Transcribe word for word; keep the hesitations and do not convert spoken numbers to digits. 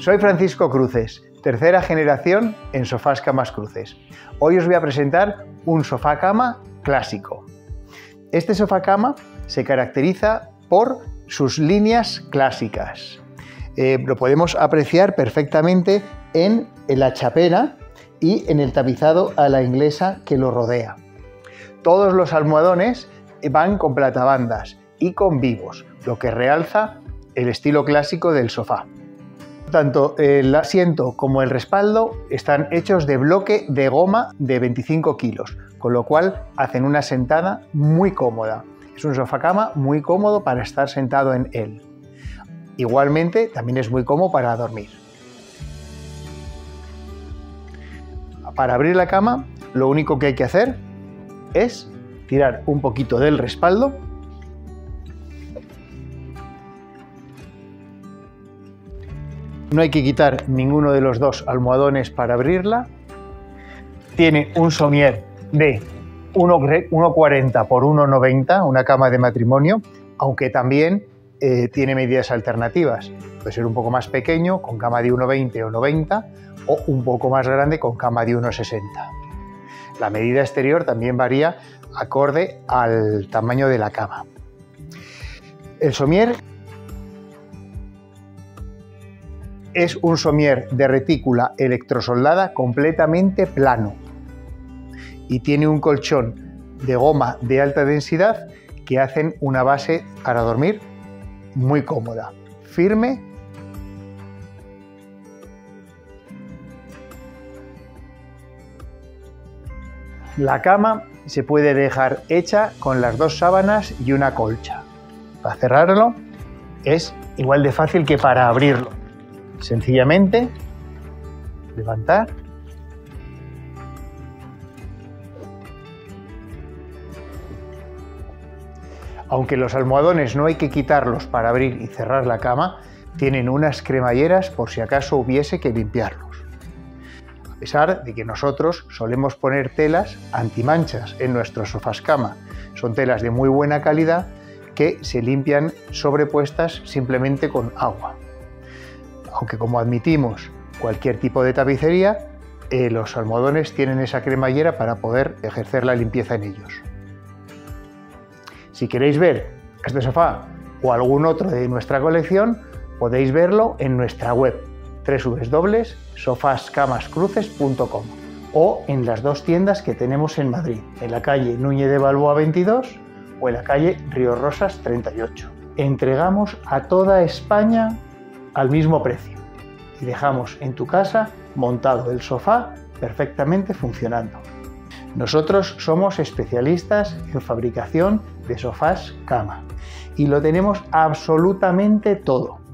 Soy Francisco Cruces, tercera generación en sofás camas cruces. Hoy os voy a presentar un sofá cama clásico. Este sofá cama se caracteriza por sus líneas clásicas. Eh, lo podemos apreciar perfectamente en, en la chapera y en el tapizado a la inglesa que lo rodea. Todos los almohadones van con platabandas y con vivos, lo que realza el estilo clásico del sofá. Tanto el asiento como el respaldo están hechos de bloque de goma de veinticinco kilos, con lo cual hacen una sentada muy cómoda. Es un sofá cama muy cómodo para estar sentado en él. Igualmente, también es muy cómodo para dormir. Para abrir la cama, lo único que hay que hacer es tirar un poquito del respaldo No hay que quitar ninguno de los dos almohadones para abrirla. Tiene un somier de uno cuarenta por uno noventa, una cama de matrimonio, aunque también eh, tiene medidas alternativas. Puede ser un poco más pequeño, con cama de uno veinte o noventa, o un poco más grande, con cama de uno sesenta. La medida exterior también varía acorde al tamaño de la cama. El somier es un somier de retícula electrosoldada completamente plano y tiene un colchón de goma de alta densidad que hacen una base para dormir muy cómoda, firme . La cama se puede dejar hecha con las dos sábanas y una colcha. Para cerrarlo es igual de fácil que para abrirlo. Sencillamente levantar Aunque los almohadones no hay que quitarlos para abrir y cerrar la cama, tienen unas cremalleras por si acaso hubiese que limpiarlos. A pesar de que nosotros solemos poner telas antimanchas en nuestros sofás cama, son telas de muy buena calidad que se limpian sobrepuestas simplemente con agua. Aunque, como admitimos cualquier tipo de tapicería, eh, los almohadones tienen esa cremallera para poder ejercer la limpieza en ellos. Si queréis ver este sofá o algún otro de nuestra colección, podéis verlo en nuestra web doble u doble u doble u punto sofás camas cruces punto com o en las dos tiendas que tenemos en Madrid, en la calle Núñez de Balboa veintidós o en la calle Río Rosas treinta y ocho. Entregamos a toda España al mismo precio y dejamos en tu casa montado el sofá perfectamente funcionando. Nosotros somos especialistas en fabricación de sofás cama y lo tenemos absolutamente todo.